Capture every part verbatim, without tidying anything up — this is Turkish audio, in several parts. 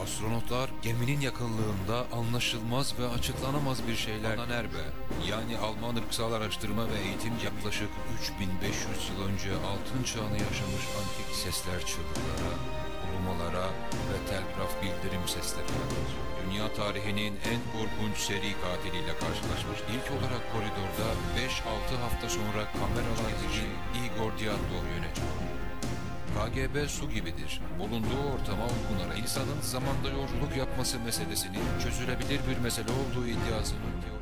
Astronotlar geminin yakınlığında anlaşılmaz ve açıklanamaz bir şeylerden erbe, yani Alman ırksal araştırma ve eğitim yaklaşık üç bin beş yüz yıl önce altın çağını yaşamış antik sesler çığlıklara, ulumalara ve telgraf bildirim seslerine, dünya tarihinin en korkunç seri katiliyle karşılaşmış. İlk olarak koridorda beş altı hafta sonra kameralar için Igor Dyatlov yönetiyor. K G B su gibidir. Bulunduğu ortama uygun ara insanın zamanda yolculuk yapması meselesinin çözülebilir bir mesele olduğu iddiasının teori.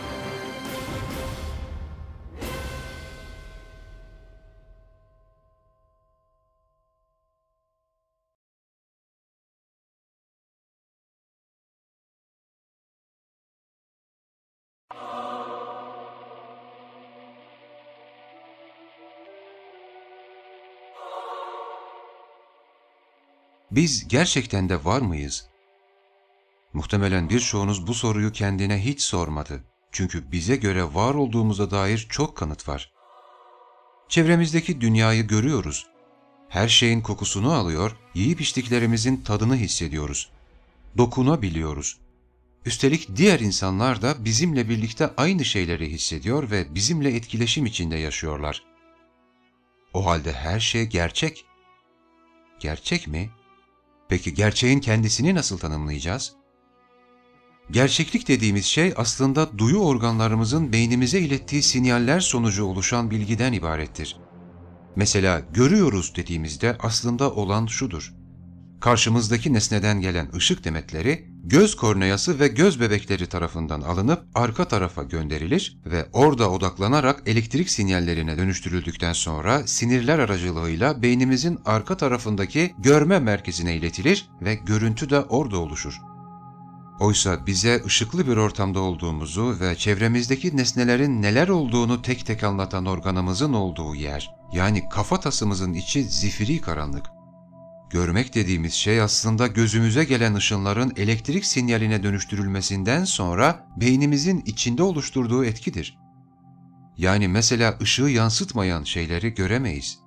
Biz gerçekten de var mıyız? Muhtemelen birçoğunuz bu soruyu kendine hiç sormadı. Çünkü bize göre var olduğumuza dair çok kanıt var. Çevremizdeki dünyayı görüyoruz. Her şeyin kokusunu alıyor, yiyip içtiklerimizin tadını hissediyoruz. Dokunabiliyoruz. Üstelik diğer insanlar da bizimle birlikte aynı şeyleri hissediyor ve bizimle etkileşim içinde yaşıyorlar. O halde her şey gerçek. Gerçek mi? Peki gerçeğin kendisini nasıl tanımlayacağız? Gerçeklik dediğimiz şey aslında duyu organlarımızın beynimize ilettiği sinyaller sonucu oluşan bilgiden ibarettir. Mesela görüyoruz dediğimizde aslında olan şudur. Karşımızdaki nesneden gelen ışık demetleri göz korneası ve göz bebekleri tarafından alınıp arka tarafa gönderilir ve orada odaklanarak elektrik sinyallerine dönüştürüldükten sonra sinirler aracılığıyla beynimizin arka tarafındaki görme merkezine iletilir ve görüntü de orada oluşur. Oysa bize ışıklı bir ortamda olduğumuzu ve çevremizdeki nesnelerin neler olduğunu tek tek anlatan organımızın olduğu yer, yani kafatasımızın içi zifiri karanlık. Görmek dediğimiz şey aslında gözümüze gelen ışınların elektrik sinyaline dönüştürülmesinden sonra beynimizin içinde oluşturduğu etkidir. Yani mesela ışığı yansıtmayan şeyleri göremeyiz.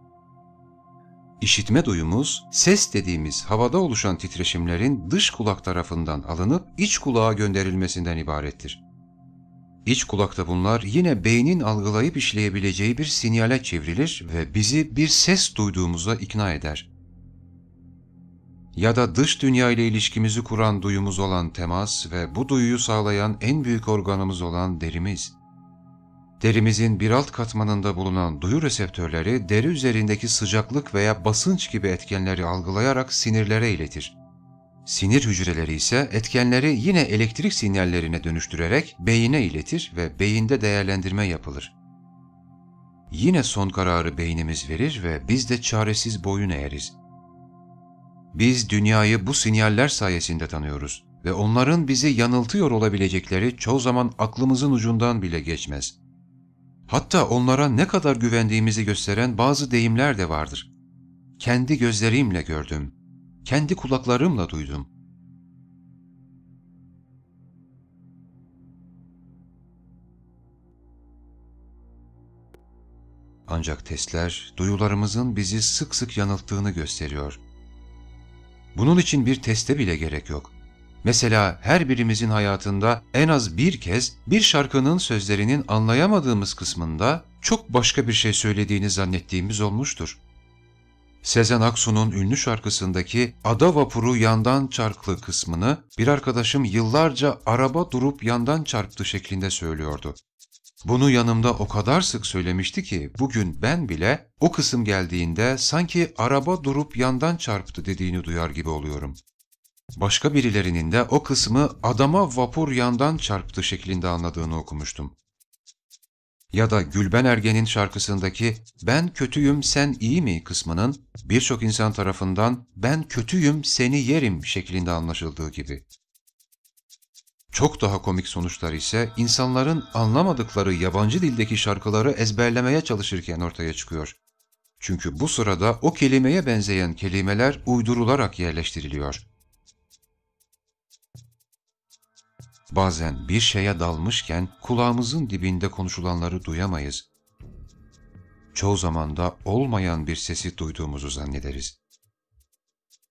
İşitme duyumuz, ses dediğimiz havada oluşan titreşimlerin dış kulak tarafından alınıp iç kulağa gönderilmesinden ibarettir. İç kulakta bunlar yine beynin algılayıp işleyebileceği bir sinyale çevrilir ve bizi bir ses duyduğumuza ikna eder. Ya da dış dünya ile ilişkimizi kuran duyumuz olan temas ve bu duyuyu sağlayan en büyük organımız olan derimiz. Derimizin bir alt katmanında bulunan duyu reseptörleri deri üzerindeki sıcaklık veya basınç gibi etkenleri algılayarak sinirlere iletir. Sinir hücreleri ise etkenleri yine elektrik sinyallerine dönüştürerek beyine iletir ve beyinde değerlendirme yapılır. Yine son kararı beynimiz verir ve biz de çaresiz boyun eğeriz. Biz dünyayı bu sinyaller sayesinde tanıyoruz ve onların bizi yanıltıyor olabilecekleri çoğu zaman aklımızın ucundan bile geçmez. Hatta onlara ne kadar güvendiğimizi gösteren bazı deyimler de vardır. Kendi gözlerimle gördüm, kendi kulaklarımla duydum. Ancak testler duyularımızın bizi sık sık yanılttığını gösteriyor. Bunun için bir teste bile gerek yok. Mesela her birimizin hayatında en az bir kez bir şarkının sözlerinin anlayamadığımız kısmında çok başka bir şey söylediğini zannettiğimiz olmuştur. Sezen Aksu'nun ünlü şarkısındaki "Ada vapuru yandan çarptı" kısmını bir arkadaşım yıllarca "araba durup yandan çarptı" şeklinde söylüyordu. Bunu yanımda o kadar sık söylemişti ki bugün ben bile o kısım geldiğinde sanki "araba durup yandan çarptı" dediğini duyar gibi oluyorum. Başka birilerinin de o kısmı "adama vapur yandan çarptı" şeklinde anladığını okumuştum. Ya da Gülben Ergen'in şarkısındaki "ben kötüyüm sen iyi mi" kısmının birçok insan tarafından "ben kötüyüm seni yerim" şeklinde anlaşıldığı gibi. Çok daha komik sonuçlar ise insanların anlamadıkları yabancı dildeki şarkıları ezberlemeye çalışırken ortaya çıkıyor. Çünkü bu sırada o kelimeye benzeyen kelimeler uydurularak yerleştiriliyor. Bazen bir şeye dalmışken kulağımızın dibinde konuşulanları duyamayız. Çoğu zaman da olmayan bir sesi duyduğumuzu zannederiz.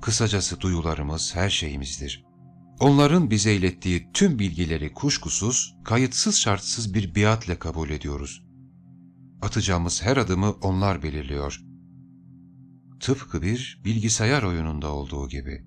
Kısacası duyularımız her şeyimizdir. Onların bize ilettiği tüm bilgileri kuşkusuz, kayıtsız şartsız bir biatle kabul ediyoruz. Atacağımız her adımı onlar belirliyor. Tıpkı bir bilgisayar oyununda olduğu gibi.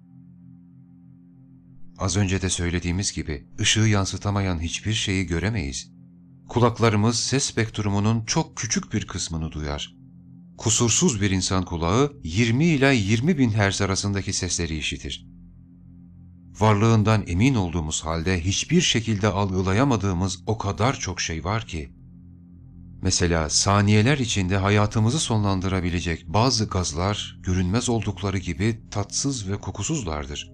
Az önce de söylediğimiz gibi ışığı yansıtamayan hiçbir şeyi göremeyiz. Kulaklarımız ses spektrumunun çok küçük bir kısmını duyar. Kusursuz bir insan kulağı yirmi ila yirmi bin hertz arasındaki sesleri işitir. Varlığından emin olduğumuz halde hiçbir şekilde algılayamadığımız o kadar çok şey var ki. Mesela saniyeler içinde hayatımızı sonlandırabilecek bazı gazlar görünmez oldukları gibi tatsız ve kokusuzlardır.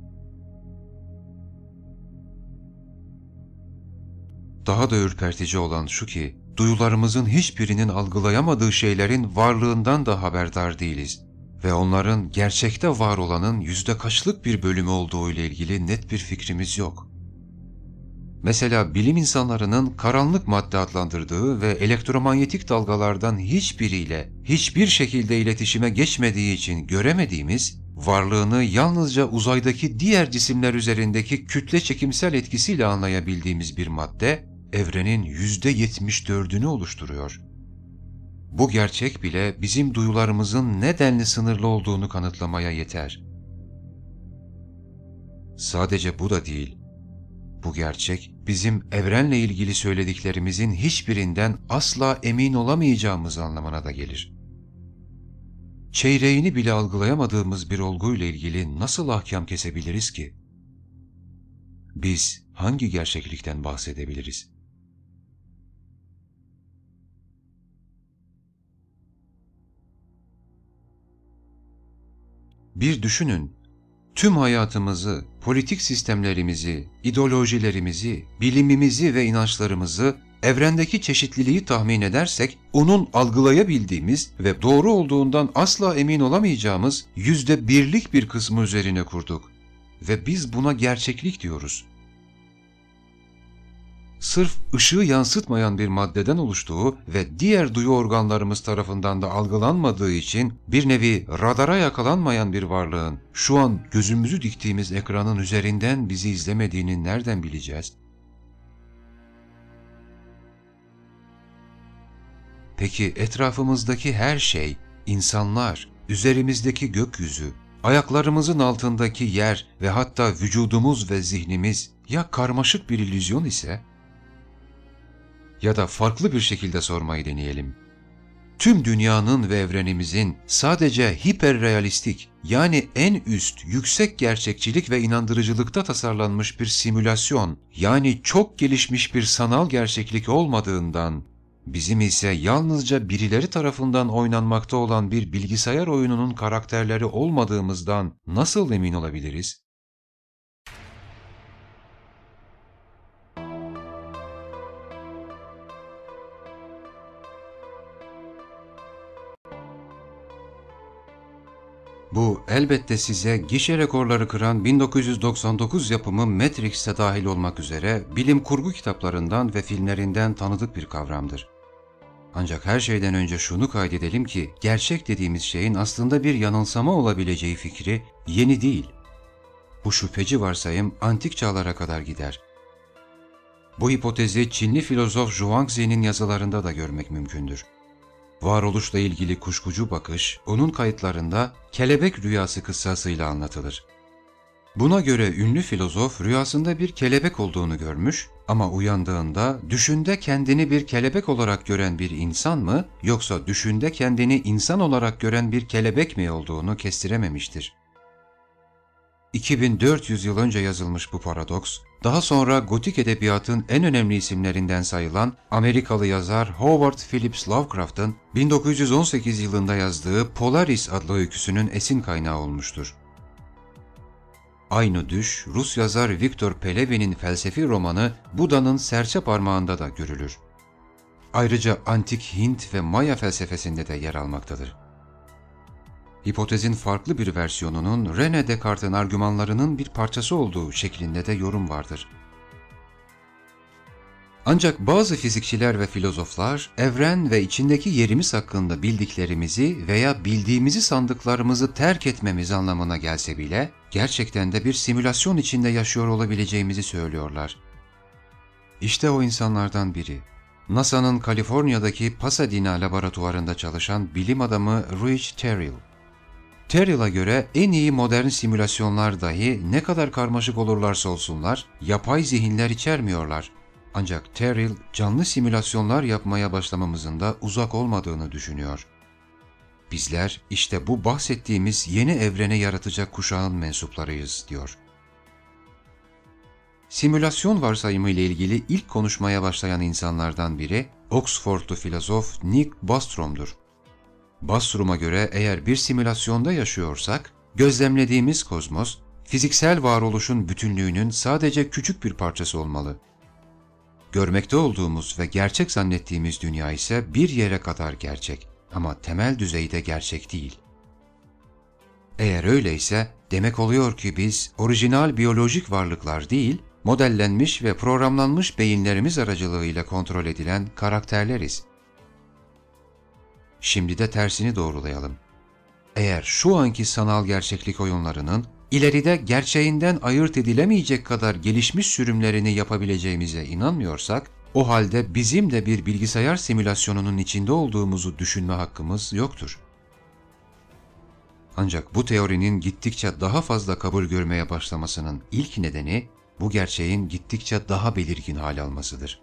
Daha da ürpertici olan şu ki, duyularımızın hiçbirinin algılayamadığı şeylerin varlığından da haberdar değiliz ve onların gerçekte var olanın yüzde kaçlık bir bölümü olduğu ile ilgili net bir fikrimiz yok. Mesela bilim insanlarının karanlık madde adlandırdığı ve elektromanyetik dalgalardan hiçbiriyle hiçbir şekilde iletişime geçmediği için göremediğimiz, varlığını yalnızca uzaydaki diğer cisimler üzerindeki kütle çekimsel etkisiyle anlayabildiğimiz bir madde, evrenin yüzde yetmiş dördünü oluşturuyor. Bu gerçek bile bizim duyularımızın nedenli sınırlı olduğunu kanıtlamaya yeter. Sadece bu da değil. Bu gerçek, bizim evrenle ilgili söylediklerimizin hiçbirinden asla emin olamayacağımız anlamına da gelir. Çeyreğini bile algılayamadığımız bir olguyla ilgili nasıl ahkam kesebiliriz ki? Biz hangi gerçeklikten bahsedebiliriz? Bir düşünün, tüm hayatımızı, politik sistemlerimizi, ideolojilerimizi, bilimimizi ve inançlarımızı, evrendeki çeşitliliği tahmin edersek, onun algılayabildiğimiz ve doğru olduğundan asla emin olamayacağımız yüzde birlik bir kısmı üzerine kurduk. Ve biz buna gerçeklik diyoruz. Sırf ışığı yansıtmayan bir maddeden oluştuğu ve diğer duyu organlarımız tarafından da algılanmadığı için bir nevi radara yakalanmayan bir varlığın şu an gözümüzü diktiğimiz ekranın üzerinden bizi izlemediğini nereden bileceğiz? Peki etrafımızdaki her şey, insanlar, üzerimizdeki gökyüzü, ayaklarımızın altındaki yer ve hatta vücudumuz ve zihnimiz ya karmaşık bir illüzyon ise? Ya da farklı bir şekilde sormayı deneyelim. Tüm dünyanın ve evrenimizin sadece hiperrealistik, yani en üst, yüksek gerçekçilik ve inandırıcılıkta tasarlanmış bir simülasyon, yani çok gelişmiş bir sanal gerçeklik olmadığından, bizim ise yalnızca birileri tarafından oynanmakta olan bir bilgisayar oyununun karakterleri olmadığımızdan nasıl emin olabiliriz? Bu elbette size gişe rekorları kıran bin dokuz yüz doksan dokuz yapımı Matrix'te dahil olmak üzere bilim kurgu kitaplarından ve filmlerinden tanıdık bir kavramdır. Ancak her şeyden önce şunu kaydedelim ki gerçek dediğimiz şeyin aslında bir yanılsama olabileceği fikri yeni değil. Bu şüpheci varsayım antik çağlara kadar gider. Bu hipotezi Çinli filozof Zhuangzi'nin yazılarında da görmek mümkündür. Varoluşla ilgili kuşkucu bakış, onun kayıtlarında kelebek rüyası kıssasıyla anlatılır. Buna göre ünlü filozof rüyasında bir kelebek olduğunu görmüş ama uyandığında düşünde kendini bir kelebek olarak gören bir insan mı yoksa düşünde kendini insan olarak gören bir kelebek mi olduğunu kestirememiştir. iki bin dört yüz yıl önce yazılmış bu paradoks, daha sonra gotik edebiyatın en önemli isimlerinden sayılan Amerikalı yazar Howard Phillips Lovecraft'ın bin dokuz yüz on sekiz yılında yazdığı Polaris adlı öyküsünün esin kaynağı olmuştur. Aynı düş, Rus yazar Viktor Pelevin'in felsefi romanı Buda'nın serçe parmağında da görülür. Ayrıca antik Hint ve Maya felsefesinde de yer almaktadır. Hipotezin farklı bir versiyonunun René Descartes'in argümanlarının bir parçası olduğu şeklinde de yorum vardır. Ancak bazı fizikçiler ve filozoflar evren ve içindeki yerimiz hakkında bildiklerimizi veya bildiğimizi sandıklarımızı terk etmemiz anlamına gelse bile gerçekten de bir simülasyon içinde yaşıyor olabileceğimizi söylüyorlar. İşte o insanlardan biri. NASA'nın Kaliforniya'daki Pasadena laboratuvarında çalışan bilim adamı Rich Terrell. Terrell'a göre en iyi modern simülasyonlar dahi ne kadar karmaşık olurlarsa olsunlar, yapay zihinler içermiyorlar. Ancak Terrell, canlı simülasyonlar yapmaya başlamamızın da uzak olmadığını düşünüyor. Bizler işte bu bahsettiğimiz yeni evreni yaratacak kuşağın mensuplarıyız, diyor. Simülasyon varsayımı ile ilgili ilk konuşmaya başlayan insanlardan biri, Oxfordlu filozof Nick Bostrom'dur. Bostrom'a göre eğer bir simülasyonda yaşıyorsak, gözlemlediğimiz kozmos, fiziksel varoluşun bütünlüğünün sadece küçük bir parçası olmalı. Görmekte olduğumuz ve gerçek zannettiğimiz dünya ise bir yere kadar gerçek ama temel düzeyde gerçek değil. Eğer öyleyse demek oluyor ki biz orijinal biyolojik varlıklar değil, modellenmiş ve programlanmış beyinlerimiz aracılığıyla kontrol edilen karakterleriz. Şimdi de tersini doğrulayalım. Eğer şu anki sanal gerçeklik oyunlarının ileride gerçeğinden ayırt edilemeyecek kadar gelişmiş sürümlerini yapabileceğimize inanmıyorsak, o halde bizim de bir bilgisayar simülasyonunun içinde olduğumuzu düşünme hakkımız yoktur. Ancak bu teorinin gittikçe daha fazla kabul görmeye başlamasının ilk nedeni, bu gerçeğin gittikçe daha belirgin hal almasıdır.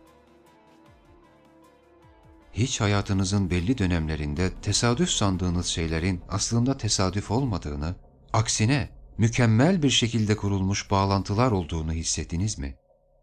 Hiç hayatınızın belli dönemlerinde tesadüf sandığınız şeylerin aslında tesadüf olmadığını, aksine mükemmel bir şekilde kurulmuş bağlantılar olduğunu hissettiniz mi?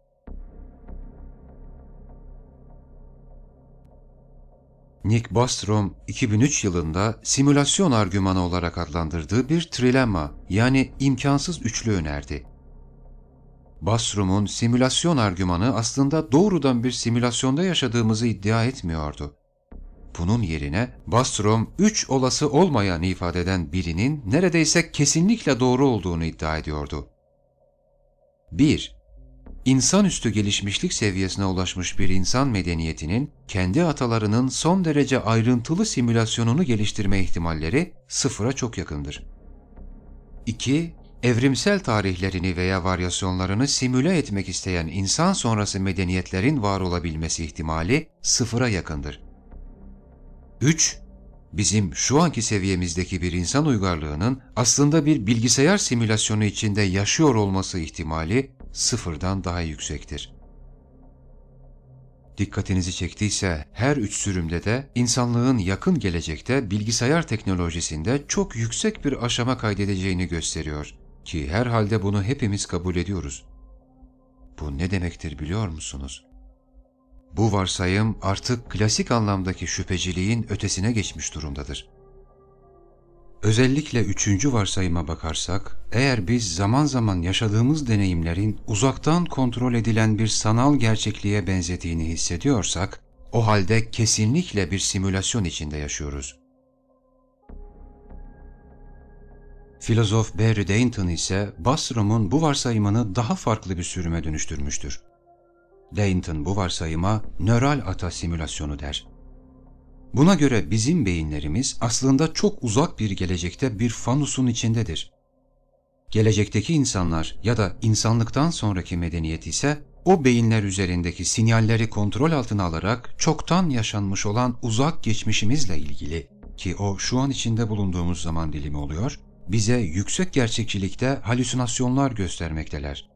Nick Bostrom, iki bin üç yılında simülasyon argümanı olarak adlandırdığı bir trilemma, yani imkansız üçlü önerdi. Bostrom'un simülasyon argümanı aslında doğrudan bir simülasyonda yaşadığımızı iddia etmiyordu. Bunun yerine Bostrom, üç olası olmayan ifadeden birinin neredeyse kesinlikle doğru olduğunu iddia ediyordu. bir. İnsanüstü gelişmişlik seviyesine ulaşmış bir insan medeniyetinin kendi atalarının son derece ayrıntılı simülasyonunu geliştirme ihtimalleri sıfıra çok yakındır. iki. Evrimsel tarihlerini veya varyasyonlarını simüle etmek isteyen insan sonrası medeniyetlerin var olabilmesi ihtimali sıfıra yakındır. üç. Bizim şu anki seviyemizdeki bir insan uygarlığının aslında bir bilgisayar simülasyonu içinde yaşıyor olması ihtimali sıfırdan daha yüksektir. Dikkatinizi çektiyse her üç sürümde de insanlığın yakın gelecekte bilgisayar teknolojisinde çok yüksek bir aşama kaydedeceğini gösteriyor ki herhalde bunu hepimiz kabul ediyoruz. Bu ne demektir biliyor musunuz? Bu varsayım artık klasik anlamdaki şüpheciliğin ötesine geçmiş durumdadır. Özellikle üçüncü varsayıma bakarsak, eğer biz zaman zaman yaşadığımız deneyimlerin uzaktan kontrol edilen bir sanal gerçekliğe benzediğini hissediyorsak, o halde kesinlikle bir simülasyon içinde yaşıyoruz. Filozof Barry Dainton ise Bostrom'un bu varsayımını daha farklı bir sürüme dönüştürmüştür. Dainton bu varsayıma nöral ata simülasyonu der. Buna göre bizim beyinlerimiz aslında çok uzak bir gelecekte bir fanusun içindedir. Gelecekteki insanlar ya da insanlıktan sonraki medeniyet ise o beyinler üzerindeki sinyalleri kontrol altına alarak çoktan yaşanmış olan uzak geçmişimizle ilgili, ki o şu an içinde bulunduğumuz zaman dilimi oluyor, bize yüksek gerçekçilikte halüsinasyonlar göstermekteler.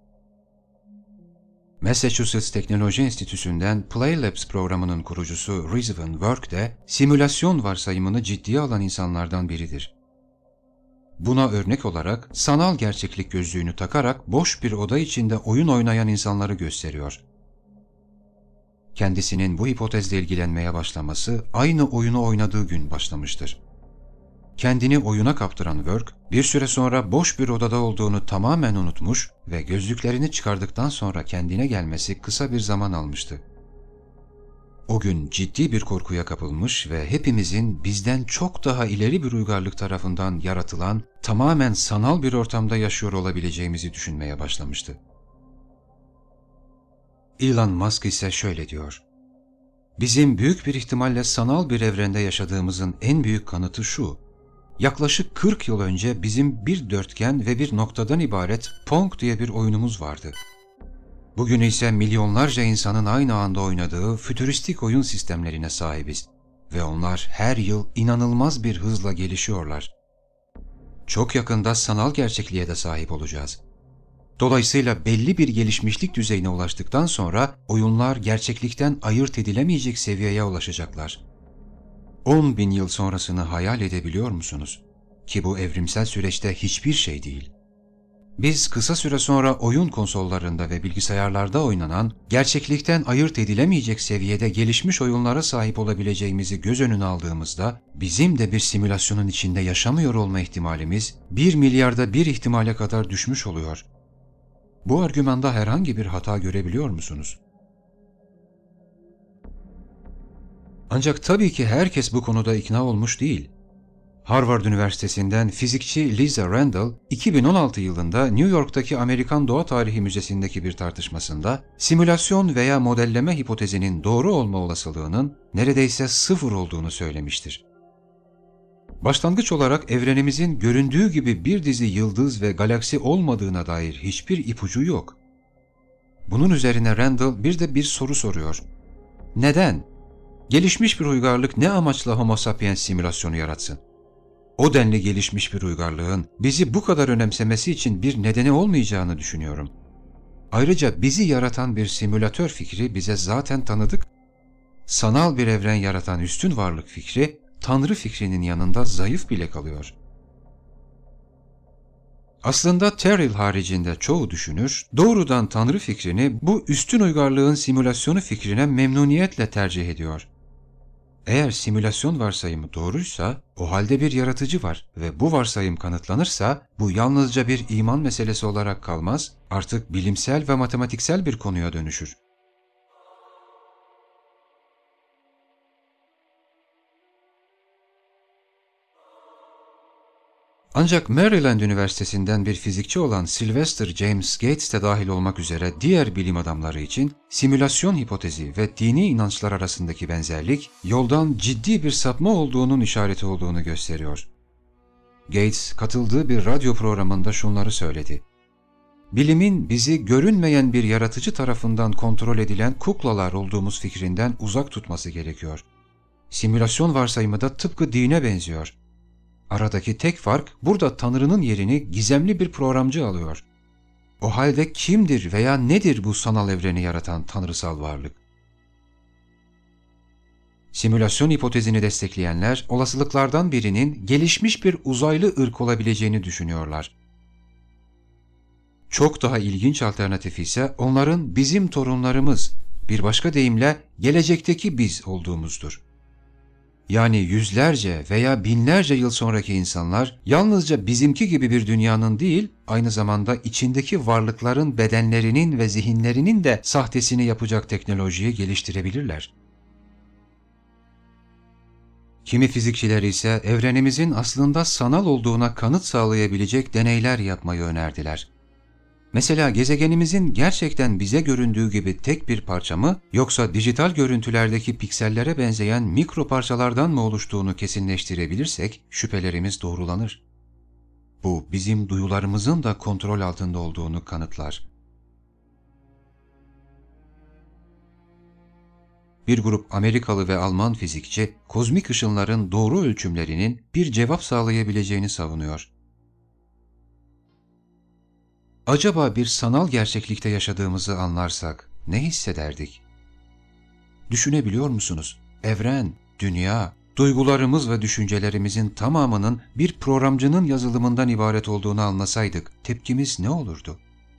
Massachusetts Teknoloji Enstitüsü'nden Play Labs programının kurucusu Rizwan Work de simülasyon varsayımını ciddiye alan insanlardan biridir. Buna örnek olarak sanal gerçeklik gözlüğünü takarak boş bir oda içinde oyun oynayan insanları gösteriyor. Kendisinin bu hipotezle ilgilenmeye başlaması aynı oyunu oynadığı gün başlamıştır. Kendini oyuna kaptıran Work, bir süre sonra boş bir odada olduğunu tamamen unutmuş ve gözlüklerini çıkardıktan sonra kendine gelmesi kısa bir zaman almıştı. O gün ciddi bir korkuya kapılmış ve hepimizin bizden çok daha ileri bir uygarlık tarafından yaratılan tamamen sanal bir ortamda yaşıyor olabileceğimizi düşünmeye başlamıştı. Elon Musk ise şöyle diyor: Bizim büyük bir ihtimalle sanal bir evrende yaşadığımızın en büyük kanıtı şu: yaklaşık kırk yıl önce bizim bir dörtgen ve bir noktadan ibaret Pong diye bir oyunumuz vardı. Bugün ise milyonlarca insanın aynı anda oynadığı fütüristik oyun sistemlerine sahibiz ve onlar her yıl inanılmaz bir hızla gelişiyorlar. Çok yakında sanal gerçekliğe de sahip olacağız. Dolayısıyla belli bir gelişmişlik düzeyine ulaştıktan sonra oyunlar gerçeklikten ayırt edilemeyecek seviyeye ulaşacaklar. on bin yıl sonrasını hayal edebiliyor musunuz? Ki bu evrimsel süreçte hiçbir şey değil. Biz kısa süre sonra oyun konsollarında ve bilgisayarlarda oynanan, gerçeklikten ayırt edilemeyecek seviyede gelişmiş oyunlara sahip olabileceğimizi göz önüne aldığımızda, bizim de bir simülasyonun içinde yaşamıyor olma ihtimalimiz bir milyarda bir ihtimale kadar düşmüş oluyor. Bu argümanda herhangi bir hata görebiliyor musunuz? Ancak tabii ki herkes bu konuda ikna olmuş değil. Harvard Üniversitesi'nden fizikçi Lisa Randall, iki bin on altı yılında New York'taki Amerikan Doğa Tarihi Müzesi'ndeki bir tartışmasında, simülasyon veya modelleme hipotezinin doğru olma olasılığının neredeyse sıfır olduğunu söylemiştir. Başlangıç olarak evrenimizin göründüğü gibi bir dizi yıldız ve galaksi olmadığına dair hiçbir ipucu yok. Bunun üzerine Randall bir de bir soru soruyor. Neden? Gelişmiş bir uygarlık ne amaçla Homo sapiens simülasyonu yaratsın? O denli gelişmiş bir uygarlığın bizi bu kadar önemsemesi için bir nedeni olmayacağını düşünüyorum. Ayrıca bizi yaratan bir simülatör fikri bize zaten tanıdık. Sanal bir evren yaratan üstün varlık fikri, Tanrı fikrinin yanında zayıf bile kalıyor. Aslında Terrell haricinde çoğu düşünür, doğrudan Tanrı fikrini bu üstün uygarlığın simülasyonu fikrine memnuniyetle tercih ediyor. Eğer simülasyon varsayımı doğruysa, o halde bir yaratıcı var ve bu varsayım kanıtlanırsa, bu yalnızca bir iman meselesi olarak kalmaz, artık bilimsel ve matematiksel bir konuya dönüşür. Ancak Maryland Üniversitesi'nden bir fizikçi olan Sylvester James Gates de dahil olmak üzere diğer bilim adamları için simülasyon hipotezi ve dini inançlar arasındaki benzerlik yoldan ciddi bir sapma olduğunun işareti olduğunu gösteriyor. Gates katıldığı bir radyo programında şunları söyledi: Bilimin bizi görünmeyen bir yaratıcı tarafından kontrol edilen kuklalar olduğumuz fikrinden uzak tutması gerekiyor. Simülasyon varsayımı da tıpkı dine benziyor. Aradaki tek fark burada Tanrı'nın yerini gizemli bir programcı alıyor. O halde kimdir veya nedir bu sanal evreni yaratan tanrısal varlık? Simülasyon hipotezini destekleyenler olasılıklardan birinin gelişmiş bir uzaylı ırk olabileceğini düşünüyorlar. Çok daha ilginç alternatifi ise onların bizim torunlarımız, bir başka deyimle gelecekteki biz olduğumuzdur. Yani yüzlerce veya binlerce yıl sonraki insanlar yalnızca bizimki gibi bir dünyanın değil, aynı zamanda içindeki varlıkların bedenlerinin ve zihinlerinin de sahtesini yapacak teknolojiyi geliştirebilirler. Kimi fizikçiler ise evrenimizin aslında sanal olduğuna kanıt sağlayabilecek deneyler yapmayı önerdiler. Mesela gezegenimizin gerçekten bize göründüğü gibi tek bir parça mı, yoksa dijital görüntülerdeki piksellere benzeyen mikro parçalardan mı oluştuğunu kesinleştirebilirsek şüphelerimiz doğrulanır. Bu bizim duyularımızın da kontrol altında olduğunu kanıtlar. Bir grup Amerikalı ve Alman fizikçi, kozmik ışınların doğru ölçümlerinin bir cevap sağlayabileceğini savunuyor. Acaba bir sanal gerçeklikte yaşadığımızı anlarsak ne hissederdik? Düşünebiliyor musunuz? Evren, dünya, duygularımız ve düşüncelerimizin tamamının bir programcının yazılımından ibaret olduğunu anlasaydık tepkimiz ne olurdu?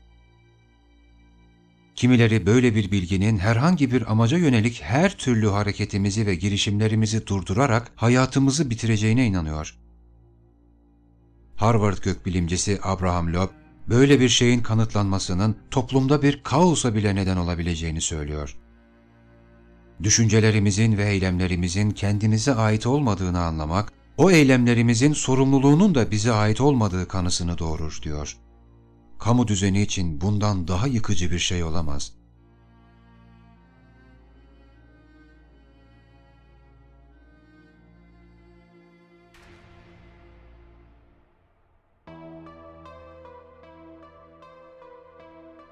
Kimileri böyle bir bilginin herhangi bir amaca yönelik her türlü hareketimizi ve girişimlerimizi durdurarak hayatımızı bitireceğine inanıyor. Harvard gökbilimcisi Abraham Loeb, böyle bir şeyin kanıtlanmasının toplumda bir kaosa bile neden olabileceğini söylüyor. Düşüncelerimizin ve eylemlerimizin kendimize ait olmadığını anlamak, o eylemlerimizin sorumluluğunun da bize ait olmadığı kanısını doğurur diyor. Kamu düzeni için bundan daha yıkıcı bir şey olamaz.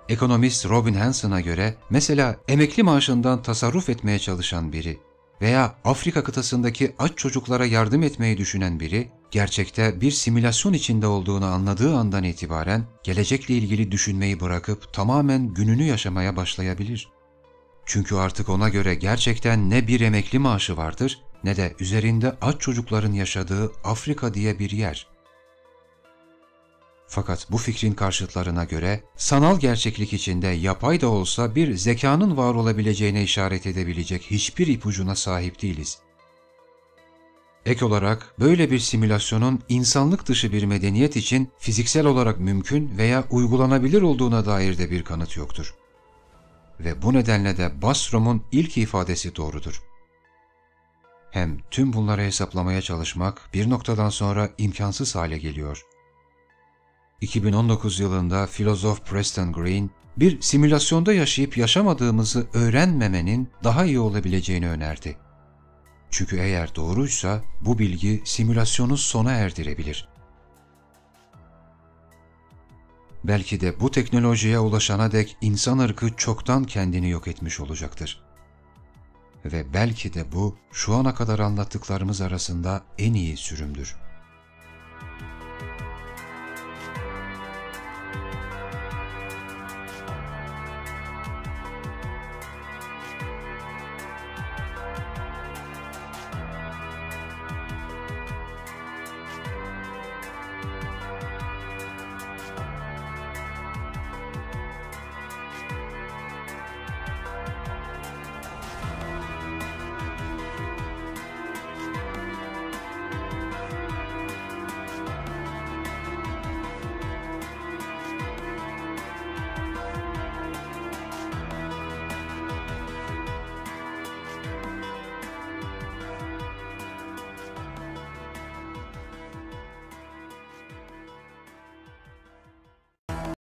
Ekonomist Robin Hanson'a göre mesela emekli maaşından tasarruf etmeye çalışan biri veya Afrika kıtasındaki aç çocuklara yardım etmeyi düşünen biri, gerçekte bir simülasyon içinde olduğunu anladığı andan itibaren gelecekle ilgili düşünmeyi bırakıp tamamen gününü yaşamaya başlayabilir. Çünkü artık ona göre gerçekten ne bir emekli maaşı vardır ne de üzerinde aç çocukların yaşadığı Afrika diye bir yer. Fakat bu fikrin karşıtlarına göre sanal gerçeklik içinde yapay da olsa bir zekanın var olabileceğine işaret edebilecek hiçbir ipucuna sahip değiliz. Ek olarak böyle bir simülasyonun insanlık dışı bir medeniyet için fiziksel olarak mümkün veya uygulanabilir olduğuna dair de bir kanıt yoktur. Ve bu nedenle de Bostrom'un ilk ifadesi doğrudur. Hem tüm bunları hesaplamaya çalışmak bir noktadan sonra imkansız hale geliyor. iki bin on dokuz yılında filozof Preston Greene, bir simülasyonda yaşayıp yaşamadığımızı öğrenmemenin daha iyi olabileceğini önerdi. Çünkü eğer doğruysa bu bilgi simülasyonu sona erdirebilir. Belki de bu teknolojiye ulaşana dek insan ırkı çoktan kendini yok etmiş olacaktır. Ve belki de bu şu ana kadar anlattıklarımız arasında en iyi sürümdür.